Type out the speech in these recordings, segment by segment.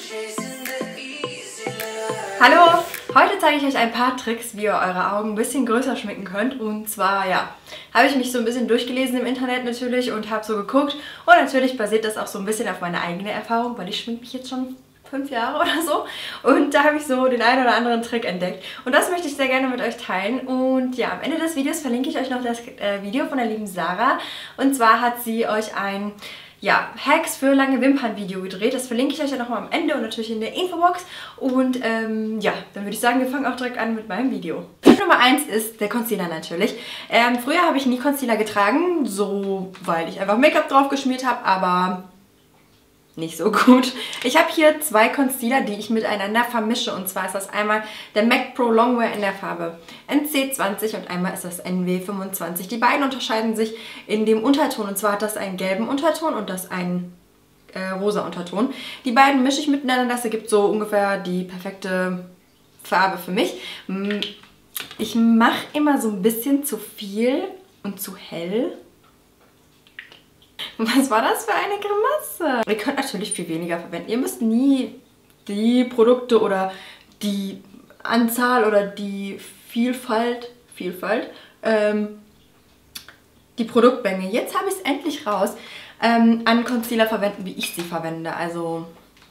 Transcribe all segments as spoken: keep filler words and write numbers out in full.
Hallo! Heute zeige ich euch ein paar Tricks, wie ihr eure Augen ein bisschen größer schminken könnt. Und zwar, ja, habe ich mich so ein bisschen durchgelesen im Internet natürlich und habe so geguckt. Und natürlich basiert das auch so ein bisschen auf meiner eigenen Erfahrung, weil ich schminke mich jetzt schon fünf Jahre oder so. Und da habe ich so den einen oder anderen Trick entdeckt. Und das möchte ich sehr gerne mit euch teilen. Und ja, am Ende des Videos verlinke ich euch noch das äh, Video von der lieben Sarah. Und zwar hat sie euch ein... ja, Hacks für lange Wimpern Video gedreht. Das verlinke ich euch ja nochmal am Ende und natürlich in der Infobox. Und ähm, ja, dann würde ich sagen, wir fangen auch direkt an mit meinem Video. Tipp Nummer eins ist der Concealer natürlich. Ähm, früher habe ich nie Concealer getragen, so weil ich einfach Make-up drauf geschmiert habe, aber nicht so gut. Ich habe hier zwei Concealer, die ich miteinander vermische. Und zwar ist das einmal der MAC Pro Longwear in der Farbe N C zwanzig und einmal ist das N W fünfundzwanzig. Die beiden unterscheiden sich in dem Unterton. Und zwar hat das einen gelben Unterton und das einen äh, rosa Unterton. Die beiden mische ich miteinander. Das ergibt so ungefähr die perfekte Farbe für mich. Ich mache immer so ein bisschen zu viel und zu hell. Was war das für eine Grimasse? Ihr könnt natürlich viel weniger verwenden. Ihr müsst nie die Produkte oder die Anzahl oder die Vielfalt, Vielfalt, ähm, die Produktmenge, jetzt habe ich es endlich raus, ähm, an Concealer verwenden, wie ich sie verwende. Also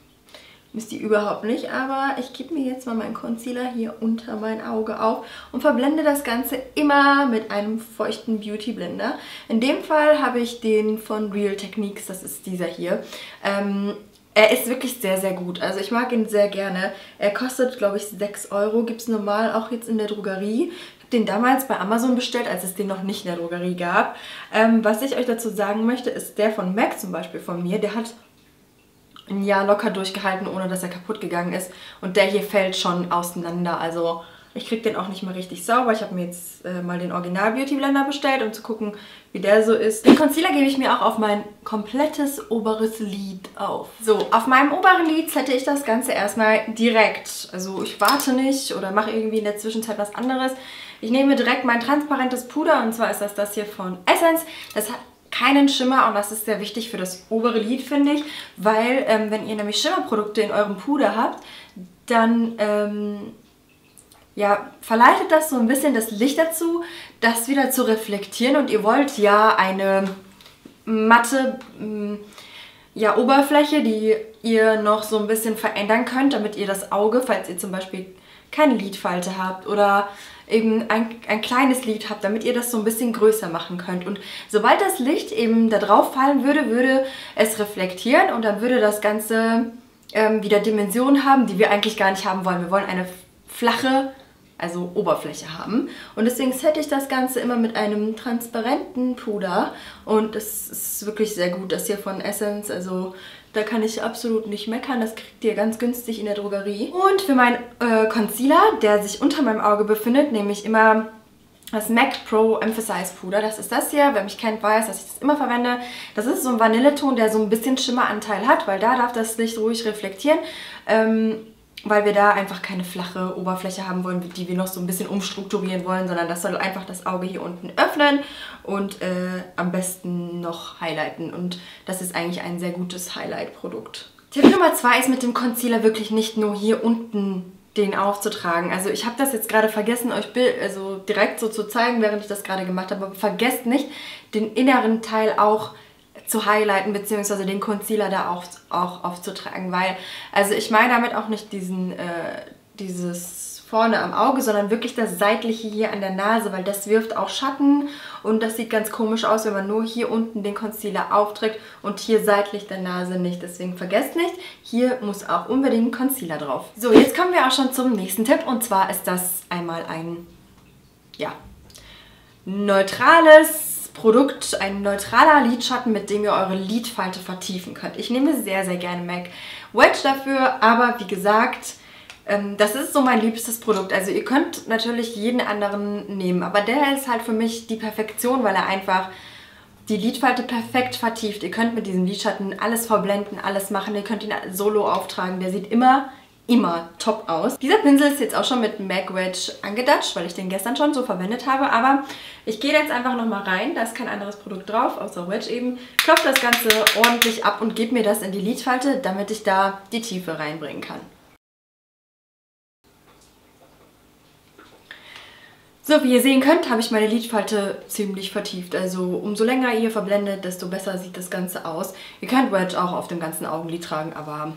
müsst ihr überhaupt nicht, aber ich gebe mir jetzt mal meinen Concealer hier unter mein Auge auf und verblende das Ganze immer mit einem feuchten Beauty Blender. In dem Fall habe ich den von Real Techniques, das ist dieser hier. Ähm, er ist wirklich sehr, sehr gut. Also ich mag ihn sehr gerne. Er kostet, glaube ich, sechs Euro. Gibt es normal auch jetzt in der Drogerie. Ich habe den damals bei Amazon bestellt, als es den noch nicht in der Drogerie gab. Ähm, was ich euch dazu sagen möchte, ist der von MAC zum Beispiel von mir. Der hat ein Jahr locker durchgehalten, ohne dass er kaputt gegangen ist. Und der hier fällt schon auseinander. Also ich kriege den auch nicht mehr richtig sauber. Ich habe mir jetzt äh, mal den Original Beauty Blender bestellt, um zu gucken, wie der so ist. Den Concealer gebe ich mir auch auf mein komplettes oberes Lid auf. So, auf meinem oberen Lid setze ich das Ganze erstmal direkt. Also ich warte nicht oder mache irgendwie in der Zwischenzeit was anderes. Ich nehme direkt mein transparentes Puder und zwar ist das das hier von Essence. Das hat keinen Schimmer und das ist sehr wichtig für das obere Lid, finde ich, weil ähm, wenn ihr nämlich Schimmerprodukte in eurem Puder habt, dann ähm, ja, verleitet das so ein bisschen das Licht dazu, das wieder zu reflektieren und ihr wollt ja eine matte ähm, ja, Oberfläche, die ihr noch so ein bisschen verändern könnt, damit ihr das Auge, falls ihr zum Beispiel keine Lidfalte habt oder eben ein, ein kleines Lid habt, damit ihr das so ein bisschen größer machen könnt. Und sobald das Licht eben da drauf fallen würde, würde es reflektieren und dann würde das Ganze ähm, wieder Dimensionen haben, die wir eigentlich gar nicht haben wollen. Wir wollen eine flache, also Oberfläche haben. Und deswegen sette ich das Ganze immer mit einem transparenten Puder. Und das ist wirklich sehr gut, das hier von Essence, also da kann ich absolut nicht meckern. Das kriegt ihr ganz günstig in der Drogerie. Und für meinen äh, Concealer, der sich unter meinem Auge befindet, nehme ich immer das MAC Pro Emphasize Puder. Das ist das hier. Wer mich kennt, weiß, dass ich das immer verwende. Das ist so ein Vanilleton, der so ein bisschen Schimmeranteil hat, weil da darf das Licht ruhig reflektieren. Ähm, weil wir da einfach keine flache Oberfläche haben wollen, die wir noch so ein bisschen umstrukturieren wollen, sondern das soll einfach das Auge hier unten öffnen und äh, am besten noch highlighten. Und das ist eigentlich ein sehr gutes Highlight-Produkt. Tipp Nummer zwei ist mit dem Concealer wirklich nicht nur hier unten den aufzutragen. Also ich habe das jetzt gerade vergessen, euch also direkt so zu zeigen, während ich das gerade gemacht habe, aber vergesst nicht, den inneren Teil auch zu highlighten, beziehungsweise den Concealer da auch, auch aufzutragen, weil, also ich meine damit auch nicht diesen, äh, dieses vorne am Auge, sondern wirklich das seitliche hier an der Nase, weil das wirft auch Schatten und das sieht ganz komisch aus, wenn man nur hier unten den Concealer aufträgt und hier seitlich der Nase nicht. Deswegen vergesst nicht, hier muss auch unbedingt Concealer drauf. So, jetzt kommen wir auch schon zum nächsten Tipp und zwar ist das einmal ein, ja, neutrales Produkt, ein neutraler Lidschatten, mit dem ihr eure Lidfalte vertiefen könnt. Ich nehme sehr, sehr gerne MAC Wedge dafür, aber wie gesagt, ähm, das ist so mein liebstes Produkt. Also ihr könnt natürlich jeden anderen nehmen, aber der ist halt für mich die Perfektion, weil er einfach die Lidfalte perfekt vertieft. Ihr könnt mit diesem Lidschatten alles verblenden, alles machen. Ihr könnt ihn solo auftragen. Der sieht immer immer top aus. Dieser Pinsel ist jetzt auch schon mit MAC Wedge angedatscht, weil ich den gestern schon so verwendet habe. Aber ich gehe jetzt einfach nochmal rein. Da ist kein anderes Produkt drauf, außer Wedge eben. Klopfe das Ganze ordentlich ab und gebe mir das in die Lidfalte, damit ich da die Tiefe reinbringen kann. So, wie ihr sehen könnt, habe ich meine Lidfalte ziemlich vertieft. Also umso länger ihr verblendet, desto besser sieht das Ganze aus. Ihr könnt Wedge auch auf dem ganzen Augenlid tragen, aber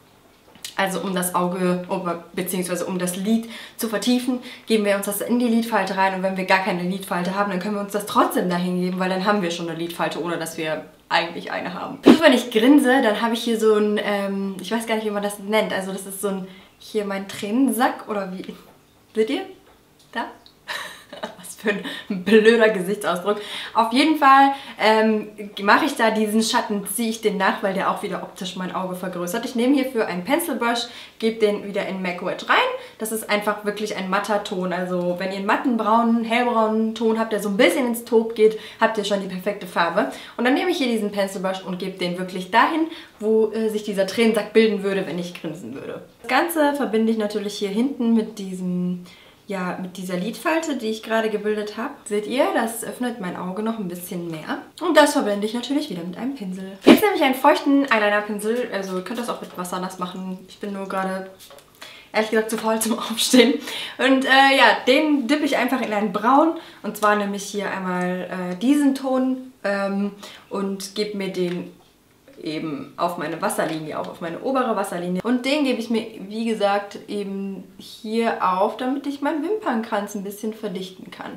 also um das Auge bzw. um das Lid zu vertiefen, geben wir uns das in die Lidfalte rein. Und wenn wir gar keine Lidfalte haben, dann können wir uns das trotzdem dahin geben, weil dann haben wir schon eine Lidfalte, ohne dass wir eigentlich eine haben. Und wenn ich grinse, dann habe ich hier so ein, ähm, ich weiß gar nicht, wie man das nennt. Also das ist so ein, hier mein Tränensack oder wie, seht ihr? Da? Was für ein blöder Gesichtsausdruck. Auf jeden Fall ähm, mache ich da diesen Schatten, ziehe ich den nach, weil der auch wieder optisch mein Auge vergrößert. Ich nehme hierfür einen Pencil Brush, gebe den wieder in MAC Wedge rein. Das ist einfach wirklich ein matter Ton. Also wenn ihr einen matten, braunen, hellbraunen Ton habt, der so ein bisschen ins Taupe geht, habt ihr schon die perfekte Farbe. Und dann nehme ich hier diesen Pencil Brush und gebe den wirklich dahin, wo äh, sich dieser Tränensack bilden würde, wenn ich grinsen würde. Das Ganze verbinde ich natürlich hier hinten mit diesem... Ja, mit dieser Lidfalte, die ich gerade gebildet habe. Seht ihr, das öffnet mein Auge noch ein bisschen mehr. Und das verblende ich natürlich wieder mit einem Pinsel. Jetzt nehme ich einen feuchten Eyeliner-Pinsel. Also ihr könnt das auch mit Wasser nass machen. Ich bin nur gerade, ehrlich gesagt, zu faul zum Aufstehen. Und äh, ja, den dippe ich einfach in einen Braun. Und zwar nehme ich hier einmal äh, diesen Ton ähm, und gebe mir den eben auf meine Wasserlinie, auch auf meine obere Wasserlinie. Und den gebe ich mir, wie gesagt, eben hier auf, damit ich meinen Wimpernkranz ein bisschen verdichten kann.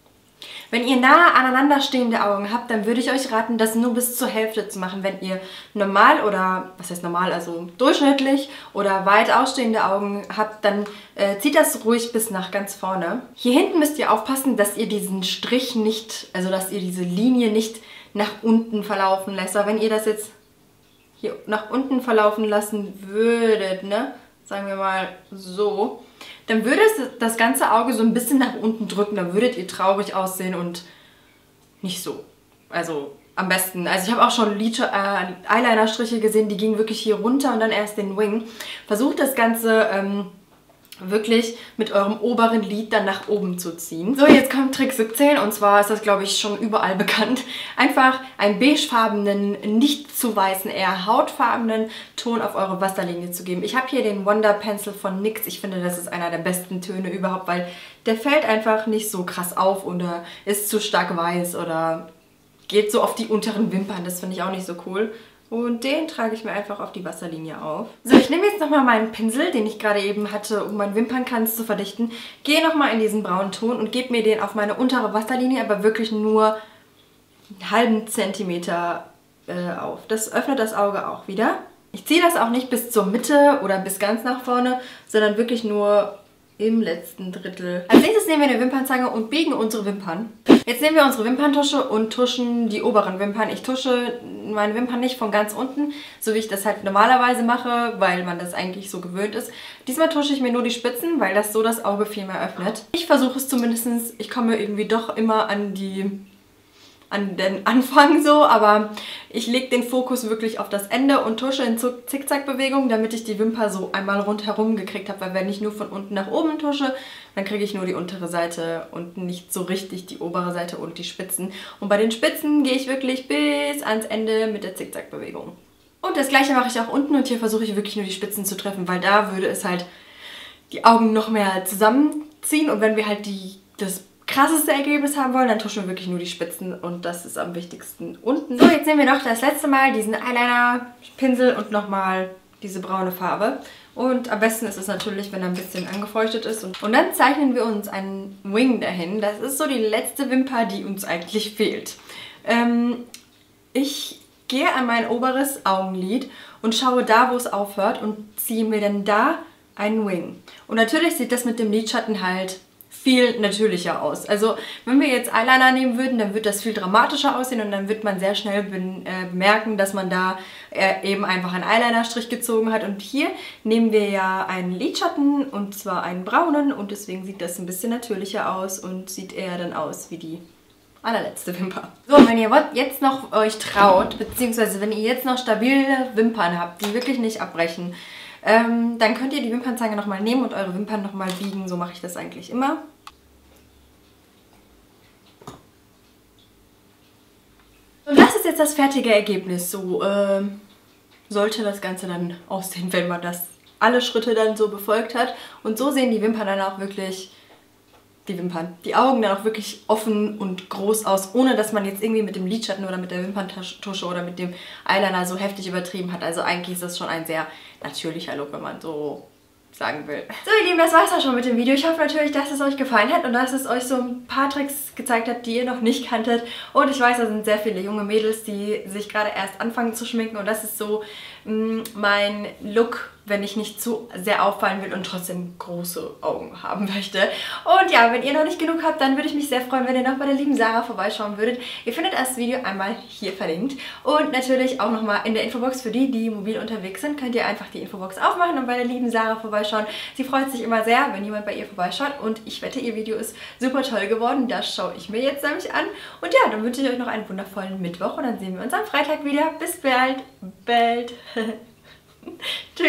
Wenn ihr nahe aneinander stehende Augen habt, dann würde ich euch raten, das nur bis zur Hälfte zu machen. Wenn ihr normal oder, was heißt normal, also durchschnittlich oder weit ausstehende Augen habt, dann äh, zieht das ruhig bis nach ganz vorne. Hier hinten müsst ihr aufpassen, dass ihr diesen Strich nicht, also dass ihr diese Linie nicht nach unten verlaufen lässt. Aber wenn ihr das jetzt hier nach unten verlaufen lassen würdet, ne, sagen wir mal so, dann würde es das ganze Auge so ein bisschen nach unten drücken, dann würdet ihr traurig aussehen und nicht so. Also am besten, also ich habe auch schon äh, Eyeliner-Striche gesehen, die gingen wirklich hier runter und dann erst den Wing. Versucht das Ganze ähm, wirklich mit eurem oberen Lid dann nach oben zu ziehen. So, jetzt kommt Trick siebzehn und zwar ist das, glaube ich, schon überall bekannt. Einfach einen beigefarbenen, nicht zu weißen, eher hautfarbenen Ton auf eure Wasserlinie zu geben. Ich habe hier den Wonder Pencil von NYX. Ich finde, das ist einer der besten Töne überhaupt, weil der fällt einfach nicht so krass auf oder ist zu stark weiß oder geht so auf die unteren Wimpern. Das finde ich auch nicht so cool. Und den trage ich mir einfach auf die Wasserlinie auf. So, ich nehme jetzt nochmal meinen Pinsel, den ich gerade eben hatte, um meinen Wimpernkranz zu verdichten. Gehe nochmal in diesen braunen Ton und gebe mir den auf meine untere Wasserlinie, aber wirklich nur einen halben Zentimeter äh, auf. Das öffnet das Auge auch wieder. Ich ziehe das auch nicht bis zur Mitte oder bis ganz nach vorne, sondern wirklich nur im letzten Drittel. Als nächstes nehmen wir eine Wimpernzange und biegen unsere Wimpern. Jetzt nehmen wir unsere Wimperntusche und tuschen die oberen Wimpern. Ich tusche meine Wimpern nicht von ganz unten, so wie ich das halt normalerweise mache, weil man das eigentlich so gewöhnt ist. Diesmal tusche ich mir nur die Spitzen, weil das so das Auge viel mehr öffnet. Ich versuche es zumindest, ich komme irgendwie doch immer an die... an den Anfang so, aber ich lege den Fokus wirklich auf das Ende und tusche in Zickzack-Bewegungen, damit ich die Wimper so einmal rundherum gekriegt habe, weil wenn ich nur von unten nach oben tusche, dann kriege ich nur die untere Seite und nicht so richtig die obere Seite und die Spitzen. Und bei den Spitzen gehe ich wirklich bis ans Ende mit der Zickzack-Bewegung. Und das gleiche mache ich auch unten und hier versuche ich wirklich nur die Spitzen zu treffen, weil da würde es halt die Augen noch mehr zusammenziehen und wenn wir halt die, das krasseste Ergebnis haben wollen, dann tuschen wir wirklich nur die Spitzen und das ist am wichtigsten unten. So, jetzt nehmen wir noch das letzte Mal diesen Eyeliner-Pinsel und nochmal diese braune Farbe. Und am besten ist es natürlich, wenn er ein bisschen angefeuchtet ist. Und, und dann zeichnen wir uns einen Wing dahin. Das ist so die letzte Wimper, die uns eigentlich fehlt. Ähm, ich gehe an mein oberes Augenlid und schaue da, wo es aufhört und ziehe mir dann da einen Wing. Und natürlich sieht das mit dem Lidschatten halt viel natürlicher aus. Also wenn wir jetzt Eyeliner nehmen würden, dann wird das viel dramatischer aussehen und dann wird man sehr schnell bemerken, dass man da eben einfach einen Eyeliner-Strich gezogen hat. Und hier nehmen wir ja einen Lidschatten und zwar einen braunen und deswegen sieht das ein bisschen natürlicher aus und sieht eher dann aus wie die allerletzte Wimper. So, wenn ihr jetzt noch euch traut, beziehungsweise wenn ihr jetzt noch stabile Wimpern habt, die wirklich nicht abbrechen, Ähm, dann könnt ihr die Wimpernzange nochmal nehmen und eure Wimpern nochmal biegen. So mache ich das eigentlich immer. Und das ist jetzt das fertige Ergebnis. So ähm, sollte das Ganze dann aussehen, wenn man das alle Schritte dann so befolgt hat. Und so sehen die Wimpern dann auch wirklich, die Wimpern, die Augen dann auch wirklich offen und groß aus, ohne dass man jetzt irgendwie mit dem Lidschatten oder mit der Wimperntusche oder mit dem Eyeliner so heftig übertrieben hat. Also eigentlich ist das schon ein sehr natürlicher Look, wenn man so sagen will. So ihr Lieben, das war's auch schon mit dem Video. Ich hoffe natürlich, dass es euch gefallen hat und dass es euch so ein paar Tricks gezeigt hat, die ihr noch nicht kanntet. Und ich weiß, da sind sehr viele junge Mädels, die sich gerade erst anfangen zu schminken und das ist so mh, mein Look, wenn ich nicht zu sehr auffallen will und trotzdem große Augen haben möchte. Und ja, wenn ihr noch nicht genug habt, dann würde ich mich sehr freuen, wenn ihr noch bei der lieben Sarah vorbeischauen würdet. Ihr findet das Video einmal hier verlinkt. Und natürlich auch nochmal in der Infobox für die, die mobil unterwegs sind, könnt ihr einfach die Infobox aufmachen und bei der lieben Sarah vorbeischauen. Sie freut sich immer sehr, wenn jemand bei ihr vorbeischaut und ich wette, ihr Video ist super toll geworden. Das schaue ich mir jetzt nämlich an. Und ja, dann wünsche ich euch noch einen wundervollen Mittwoch und dann sehen wir uns am Freitag wieder. Bis bald. Bald. Tschüss.